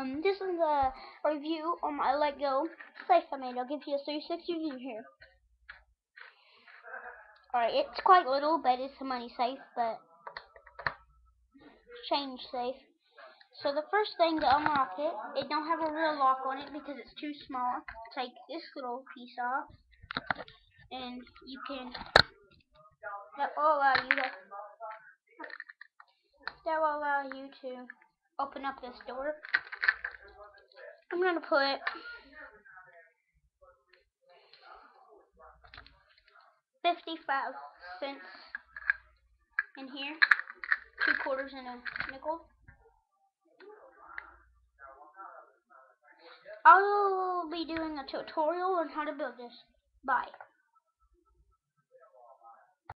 This is a review on my Lego safe I made. I'll give you a 360 view here. Alright, it's quite little, but it's a money safe, but change safe. So the first thing to unlock it, it don't have a real lock on it because it's too small. Take this little piece off, and you can, that will allow you to open up this door. I'm gonna put 55 cents in here, 2 quarters and a nickel. I'll be doing a tutorial on how to build this. Bye.